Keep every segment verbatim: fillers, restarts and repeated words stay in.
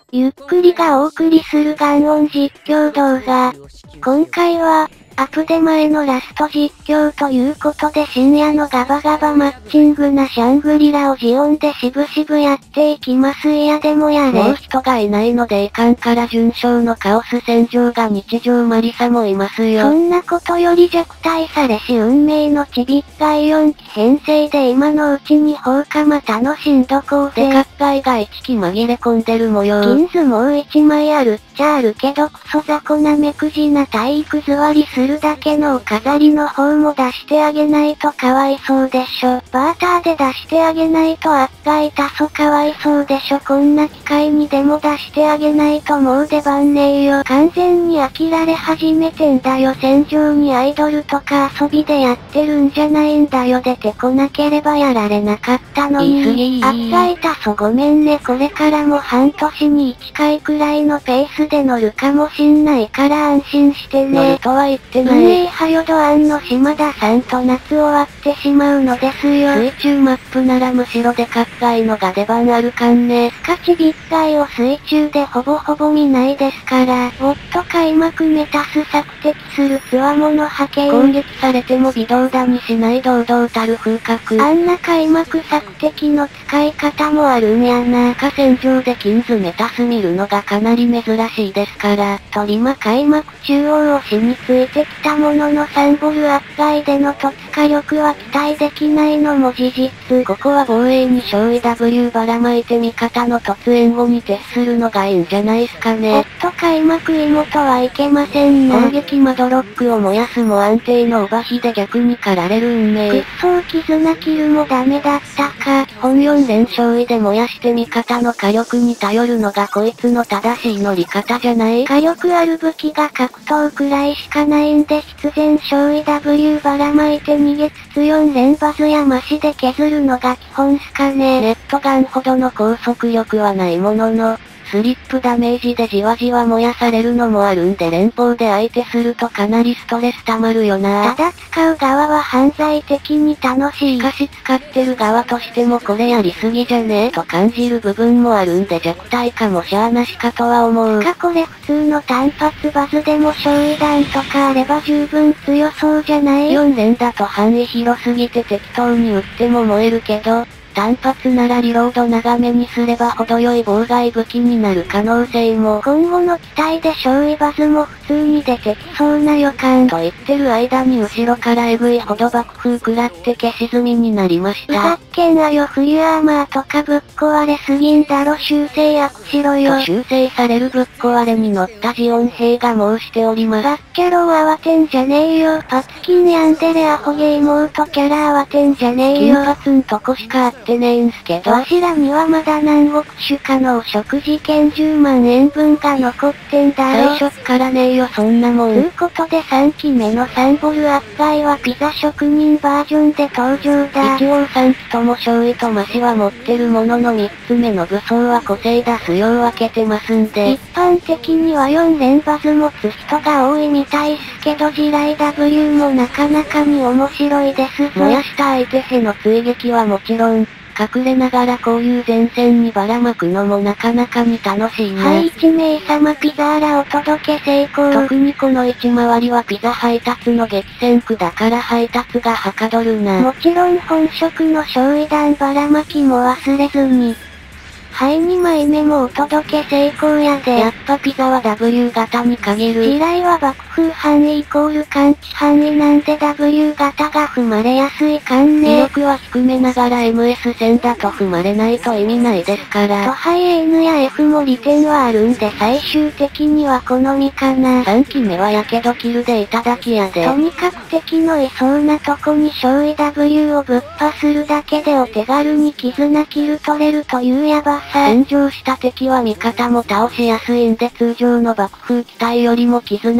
ゆっくりがお送りするガンオン実況動画。今回は、アップデ前のラスト実況ということで深夜のガバガバマッチングなシャングリラをジオンでしぶしぶやっていきますいやでもやれ。 もう人がいないのでいかんから順調のカオス戦場が日常マリサもいますよ。 そんなことより弱体されし運命のちびっがいよんき編成で今のうちに放火ま楽しんどこうぜ。 でかっかいがいっき紛れ込んでる模様。 銀図もういちまいあるっちゃあるけどクソ雑魚な目くじな体育座りするだけのお飾りの方も出してあげないとかわいそうでしょ。バーターで出してあげないと悪がいたそかわいそうでしょ。こんな機会にでも出してあげないともう出番ねえよ。完全に飽きられ始めてんだよ。戦場にアイドルとか遊びでやってるんじゃないんだよ。出てこなければやられなかったのに。 言い過ぎ悪がいたそごめんね。これからも半年にいっかいくらいのペースで乗るかもしんないから安心してね。 乗るとは言ってない。 運営はよどあんの島田さんと夏終わってしまうのですよ。 水中マップならむしろでかっかいのが出番あるかんね。 スカチビッガイを水中でほぼほぼ見ないですから。おっと開幕メタス索敵する強者派遣。 攻撃されても微動だにしない堂々たる風格。 あんな開幕索敵の使い方もあるんやな。 下戦場で金図メタス見るのがかなり珍しいですから。 トリマ開幕中央押しについてきたもののサンボル悪外での突火力は期待できないのも事実。 ここは防衛に勝利 W ばらまいて味方の突援後に徹するのがいいんじゃないすかね。 おっと開幕妹はいけませんな。 攻撃マドロックを燃やすも安定のオバヒで逆に駆られる運命。 くっそう絆キルもダメだったか。 基本よん連勝位で燃やして味方の火力に頼るのがこいつの正しい乗り方じゃない？ 火力ある武器が格闘くらいしかないんで必然勝利 W ばらまいて逃げつつよん連バズやマシで削るのが基本すかね。 ネットガンほどの高速力はないものの、スリップダメージでじわじわ燃やされるのもあるんで連邦で相手するとかなりストレス溜まるよな。 ただ使う側は犯罪的に楽しい。 しかし使ってる側としてもこれやりすぎじゃねえと感じる部分もあるんで弱体化もしゃあなしかとは思う。 つかこれ普通の単発バズでも焼夷弾とかあれば十分強そうじゃない？ よん連だと範囲広すぎて適当に撃っても燃えるけど、単発ならリロード長めにすれば程よい妨害武器になる可能性も。 今後の期待で焼夷バズも普通に出てきそうな予感。 と言ってる間に後ろからエグいほど爆風食らって消し済みになりました。 ふざっけんあよ冬アーマーとかぶっ壊れすぎんだろ修正悪しろよ。 と修正されるぶっ壊れに乗ったジオン兵が申しております。 バッケロー慌てんじゃねえよ。パツキンヤンデレアホゲ妹キャラ慌てんじゃねえよ。 金髪んとこしかあってねえんすけど。 わしらにはまだ南国種可能食事券じゅうまんえんぶんが残ってんだろ。 最初っからねえよそんなもん。 つうことでさんきめのサンボル悪外はピザ職人バージョンで登場だ。 一応さんきとも勝利とマシは持ってるもののみっつめの武装は個性出すよう分けてますんで。 一般的にはよん連バズ持つ人が多いみたいっすけど地雷 W もなかなかに面白いですぞ。 燃やした相手への追撃はもちろん、隠れながらこういう前線にばらまくのもなかなかに楽しいね。 はい、いち名様ピザーラお届け成功。 特にこの一回りはピザ配達の激戦区だから配達がはかどるな。 もちろん本職の焼夷弾ばらまきも忘れずに。はい、にまいめもお届け成功やで。 やっぱピザは W 型に限る。 地雷は爆風範囲イコール感知範囲なんで W 型が踏まれやすいかんね。 威力は低めながら エムエス 線だと踏まれないと意味ないですから。 とはいえ N や F も利点はあるんで最終的には好みかな。 さんきめはやけどキルでいただきやで。 とにかく敵のいそうなとこに焼夷 W をぶっ破するだけでお手軽に絆キル取れるというやばさ。 炎上した敵は味方も倒しやすいんで通常の爆風機体よりも絆キルは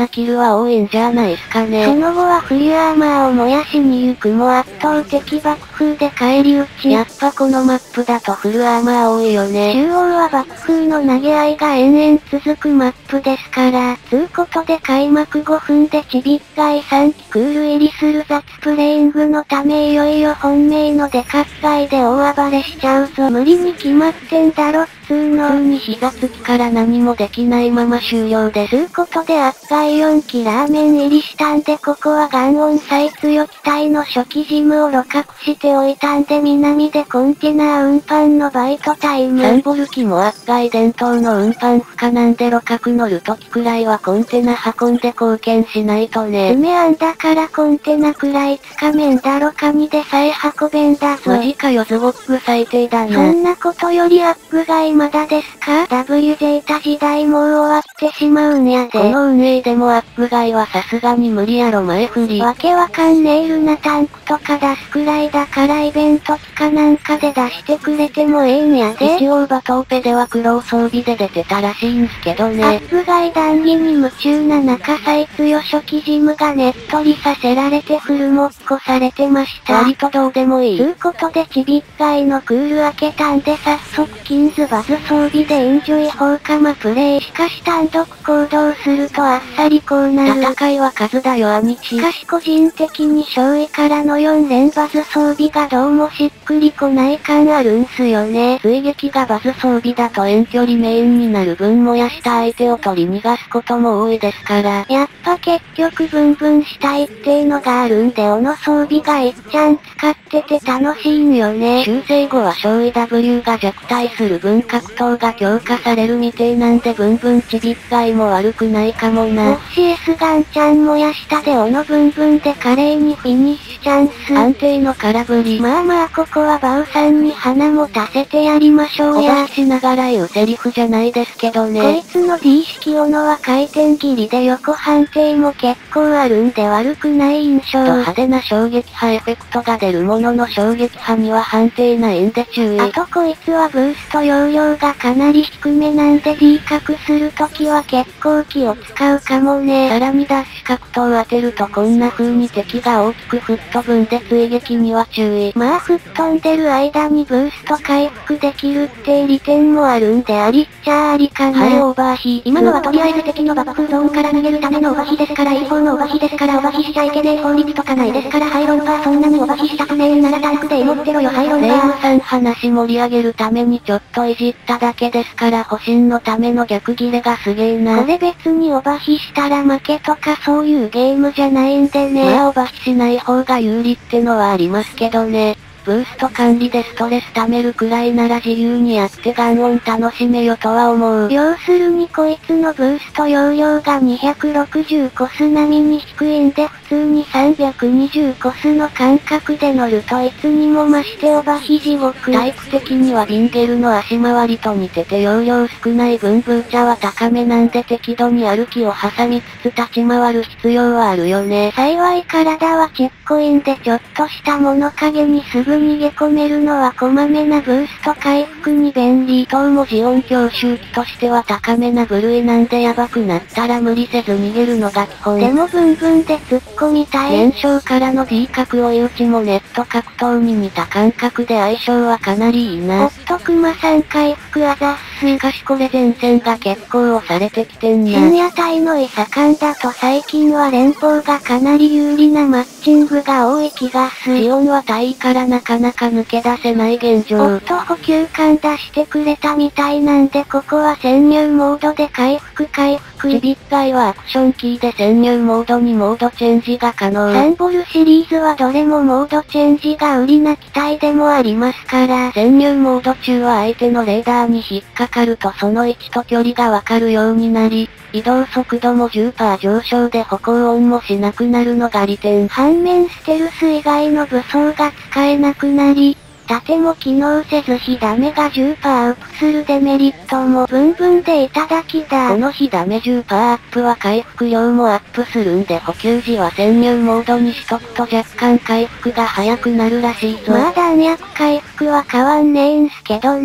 は多いんじゃないすかね。 その後は冬アーマーを燃やしに行くも圧倒的爆風で返り討ち。 やっぱこのマップだとフルアーマー多いよね。 中央は爆風の投げ合いが延々続くマップですから。つうことで開幕ごふんでちびっがいさんきクール入りする雑プレイングのためいよいよ本命のデカッガイで大暴れしちゃうぞ。無理に決まってんだろっつーの。 普通に膝つきから何もできないまま終了です。 つうことでアッガイよんきラーメン入りしたんでここはガンオン最強機体の初期ジムを露獲しておいたんで南でコンテナ運搬のバイトタイム。 サンボル機もアッガイ伝統の運搬不可なんで露獲乗るときくらいはコンテナ運んで貢献しないとね。 爪あんだからコンテナくらいつかめんだろカニでさえ運べんだぞ。 マジかよズボッグ最低だな。 そんなことよりアッグガイまだですか？ ダブリュー ゼータ時代もう終わってしまうんやで。 この運営でもアッグガイはさすがに無理やろ前振り。 わけわかんねえルナタンクとか出すくらいだからイベント期かなんかで出してくれてもええんやで。 一応バトーペでは苦労装備で出てたらしいんすけどね。 アッグガイ談義に夢中な中最強初期ジムがねっとりさせられてフルモッコされてました。 割とどうでもいい。 つうことでちびっがいのクール開けたんで早速キンズバズ装備でエンジョイ放火魔プレイ。しかし単独行動するとあっさりこうなる。 戦いは数だよ兄貴。 しかし個人的に勝利からのよん連バズ装備がどうもしっくりこない感あるんすよね。 追撃がバズ装備だと遠距離メインになる分燃やした相手を取り逃がすことも多いですから。 やっぱ結局ブンブンしたいっていうのがあるんで斧装備がいっちゃん使ってて楽しいんよね。 修正後は小 イーダブリュー が弱体する分格闘が強化されるみてえなんでブンブンちびっがいも悪くないかもな。 オフシエスガンちゃん燃やしたで斧ブンブンで華麗にフィニッシュチャンス。 安定の空振り。 まあまあここはバウさんに花も足せてやりましょうや。 小出ししながら言うセリフじゃないですけどね。 こいつの D 式斧は回転切りで横判定も結構あるんで悪くない印象。 と派手な衝撃波エフェクトが出るものの衝撃波には判定ないんで注意。 あとこいつはブースト容量がかなり低めなんで D 角するときは結構気を使うかもね。 さらにダッシュ角刀当てるとこんな風に敵が大きく吹っ飛ぶんで追撃には注意。 まあ吹っ飛んでる間にブースト回復できるって利点もあるんでありっちゃありかな。 はいオーバーヒート。 今のはとりあえず敵のババフゾーンから逃げるためのオバヒですからいい方のオバヒですからオバヒしちゃいけねえ法律とかないですからハイロンバーそんなにオバヒしたくねえんならタンクで持ってろよハイロンバー。 レイムさん話盛り上げるためにちょっといじっただけですから保身のための逆ギレがすげえな。 これ別にオバヒしたら負けとかそういうゲームじゃないんでね。 まあオバヒしない方が有利ってのはありますけどね。ブースト管理でストレス溜めるくらいなら自由にやってガンオン楽しめよとは思う。 要するにこいつのブースト容量がにひゃくろくじゅうコス並みに低いんで普通にさんびゃくにじゅうコスの感覚で乗るといつにも増してオバヒ地獄。 タイプ的にはビンゲルの足回りと似てて容量少ない分ブーチャは高めなんで適度に歩きを挟みつつ立ち回る必要はあるよね。 幸い体はちっこいんでちょっとした物陰にすぐ逃げ込めるのはこまめなブースト回復に便利。 等もジオン強襲機としては高めな部類なんでヤバくなったら無理せず逃げるのが基本。 でもブンブンで突っ込みたい。 燃焼からの D 角追い打ちもネット格闘に似た感覚で相性はかなりいいな。 おっとクマさん回復あざっす。 しかしこれ前線が結構押されてきてんな。 深夜帯のイサカンだと最近は連邦がかなり有利なマッチングが多い気がする。 ジオンは大位からなかなか抜け出せない現状。 おっと補給感出してくれたみたいなんでここは潜入モードで回復回復。 ちびっがいはアクションキーで潜入モードにモードチェンジが可能。 サンボルシリーズはどれもモードチェンジが売りな機体でもありますから。 潜入モード中は相手のレーダーに引っかかるとその位置と距離がわかるようになり、移動速度も じゅっパーセント 上昇で歩行音もしなくなるのが利点。 反面ステルス以外の武装が使えなくなり、盾も機能せず火ダメが じゅっパーセント アップするデメリットもブンブンでいただきだ。 この火ダメ じゅっパーセント アップは回復量もアップするんで補給時は潜入モードにしとくと若干回復が早くなるらしいぞ。 まあ弾薬回復は変わんねえんすけどね。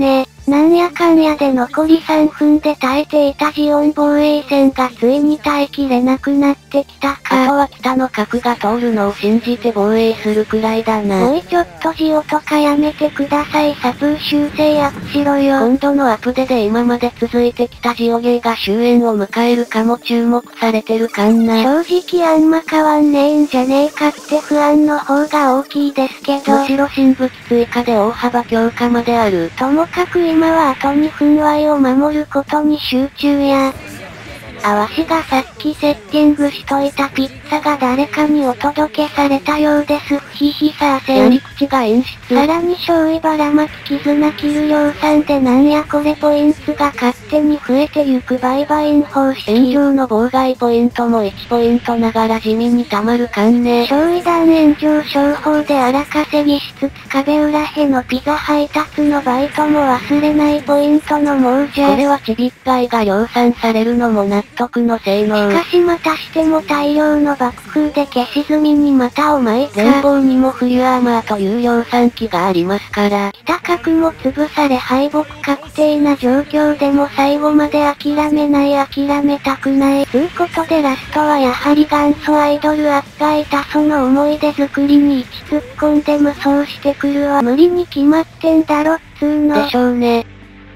なんやかんやで残りさんぷんで耐えていたジオン防衛線がついに耐えきれなくなってきたか。 あとは北の核が通るのを信じて防衛するくらいだな。 おいちょっとジオとかやめてください。サプー修正悪しろよ。 今度のアップデで今まで続いてきたジオゲーが終焉を迎えるかも注目されてるかんな。 正直あんま変わんねえんじゃねえかって不安の方が大きいですけど。 むしろ新武器追加で大幅強化まである。 ともかく今はあとにふん ワイ を守ることに集中や。あわしがさっきセッティングしといたピッツァが誰かにお届けされたようです。ふひひさーせん。 やり口が演出。 さらに醤油ばらまき絆キル量産でなんやこれポイントが勝手に増えてゆく売買員方式。 炎上の妨害ポイントもいちポイントながら地味に溜まるかんね。 焼夷弾炎上商法で荒稼ぎしつつ壁裏へのピザ配達のバイトも忘れないポイントの亡者。 これはちびっかいが量産されるのも納得の性能。 しかしまたしても大量の爆風で消し済みにまたお前か。 前方にも冬アーマーという量産機がありますから。 北核も潰され敗北確定な状況でも最後まで諦めない諦めたくない。つうことでラストはやはり元祖アイドルアッがいたその思い出作りに一突っ込んで無双してくるわ。無理に決まってんだろっつーの。 でしょうね。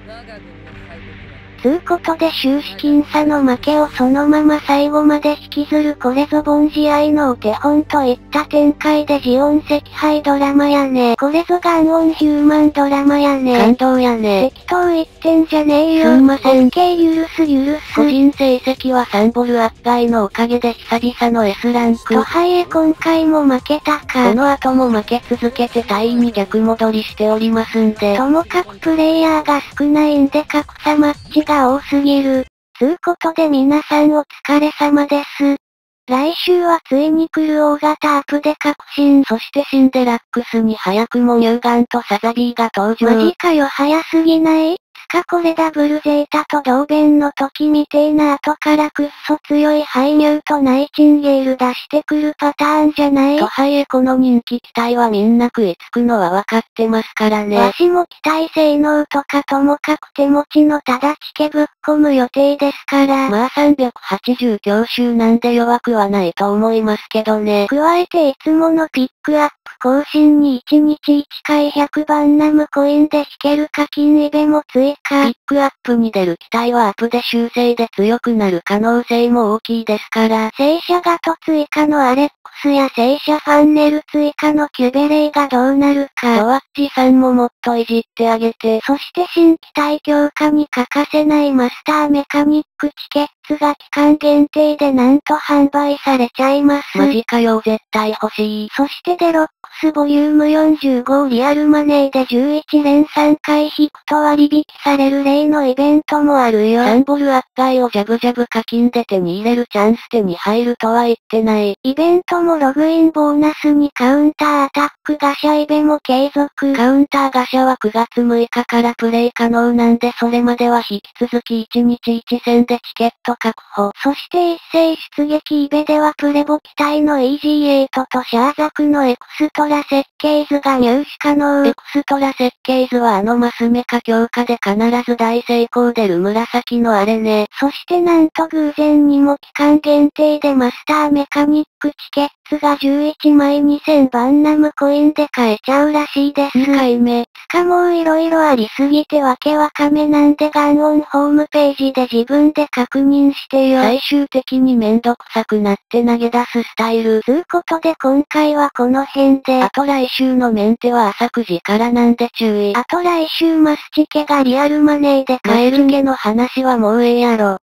つうことで終始僅差の負けをそのまま最後まで引きずるこれぞ凡試合のお手本といった展開でジオン惜敗ドラマやね。これぞガンオンヒューマンドラマやね。 感動やね。 適当言ってんじゃねえよ。 すいません。 オッケー許す許す。 個人成績はサンボルアッガイのおかげで久々の エス ランク。 とはいえ今回も負けたか。 この後も負け続けてタイに逆戻りしておりますんで。 ともかくプレイヤーが少ないんで格差マッチが多すぎる。つうことで皆さんお疲れ様です。来週はついに来る大型アップで革新。 そしてシンデラックスに早くも乳がんとサザビーが登場。 マジかよ早すぎないつかこれダブルゼータと同弁の時みてえな後からくっそ強いハイニューとナイチンゲール出してくるパターンじゃない。 とはいえこの人気機体はみんな食いつくのはわかってますからね。 わしも機体性能とかともかく手持ちのただチケぶっ込む予定ですから。 まあさんびゃくはちじゅう強襲なんで弱くはないと思いますけどね。 加えていつものピックアップ更新にいちにちいっかいひゃくばんナムコインで引ける課金イベも追加。 ピックアップに出る機体はアップで修正で強くなる可能性も大きいですから。 聖車ガト追加のアレックスや聖車ファンネル追加のキュベレイがどうなるか。 ドワッチさんももっといじってあげて。 そして新機体強化に欠かせないマスターメカニックチケッツが期間限定でなんと販売されちゃいます。 マジかよ絶対欲しい。 そしてデロックスボリュームよんじゅうごをリアルマネーでじゅういち連さんかい引くと割引される例のイベントもあるよ。 サンボルアッガイをジャブジャブ課金で手に入れるチャンス手に入るとは言ってない。 イベントもログインボーナスにカウンターアタックガシャイベも継続。 カウンターガシャはくがつむいかからプレイ可能なんでそれまでは引き続きいちにちいち戦でチケット確保。 そして一斉出撃イベではプレボ機体の イージーエイト とシャーザクのエクストラ設計図が入手可能。 エクストラ設計図はあのマスメカ強化で必ず大成功出る紫のあれね。 そしてなんと偶然にも期間限定でマスターメカニックチケッツがじゅういちまいにせんバンナムコインで買えちゃうらしいです。 にかいめ。 しかも色々ありすぎてわけわかめなんでガンオンホームページで自分で確認してよ。 最終的にめんどくさくなって投げ出すスタイル。 つうことで今回はこの辺で。 あと来週のメンテは朝くじからなんで注意。 あと来週マスチケがリアルマネーで買えるけの話はもうええやろ。